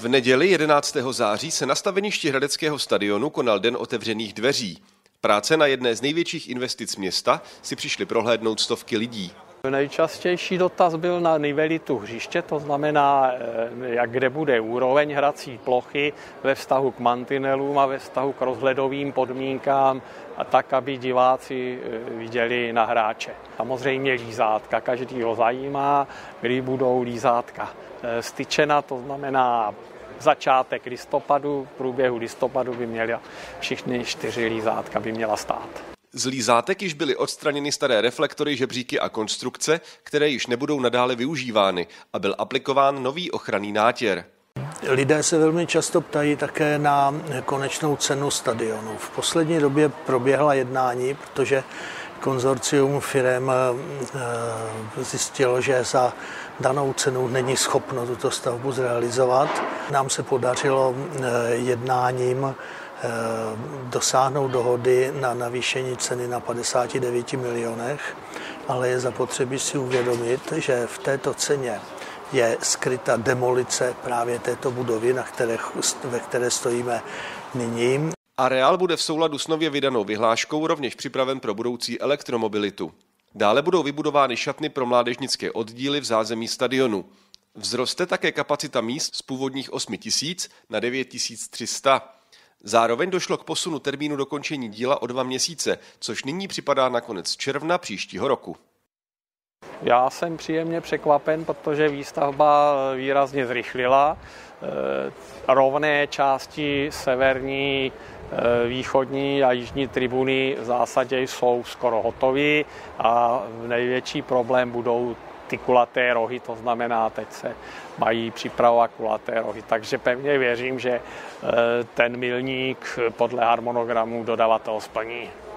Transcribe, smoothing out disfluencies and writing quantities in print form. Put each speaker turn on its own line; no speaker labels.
V neděli 11. září se na staveništi hradeckého stadionu konal Den otevřených dveří. Práce na jedné z největších investic města si přišli prohlédnout stovky lidí.
Nejčastější dotaz byl na nivelitu hřiště, to znamená, kde bude úroveň hrací plochy ve vztahu k mantinelům a ve vztahu k rozhledovým podmínkám, a tak, aby diváci viděli na hráče. Samozřejmě lízátka, každýho zajímá, kdy budou lízátka styčena, to znamená začátek listopadu, v průběhu listopadu by měly všichni 4 lízátka by měla stát.
Z lízátek již byly odstraněny staré reflektory, žebříky a konstrukce, které již nebudou nadále využívány, a byl aplikován nový ochranný nátěr.
Lidé se velmi často ptají také na konečnou cenu stadionu. V poslední době proběhla jednání, protože konzorcium firem zjistilo, že za danou cenu není schopno tuto stavbu zrealizovat. Nám se podařilo jednáním dosáhnout dohody na navýšení ceny na 59 milionech, ale je zapotřebí si uvědomit, že v této ceně je skryta demolice právě této budovy, ve které stojíme nyní.
Areál bude v souladu s nově vydanou vyhláškou rovněž připraven pro budoucí elektromobilitu. Dále budou vybudovány šatny pro mládežnické oddíly v zázemí stadionu. Vzroste také kapacita míst z původních 8 000 na 9 300. Zároveň došlo k posunu termínu dokončení díla o 2 měsíce, což nyní připadá na konec června příštího roku.
Já jsem příjemně překvapen, protože výstavba výrazně zrychlila. Rovné části severní, východní a jižní tribuny v zásadě jsou skoro hotové a největší problém budou ty kulaté rohy, to znamená, teď se mají připravovat kulaté rohy. Takže pevně věřím, že ten milník podle harmonogramu dodavatel splní.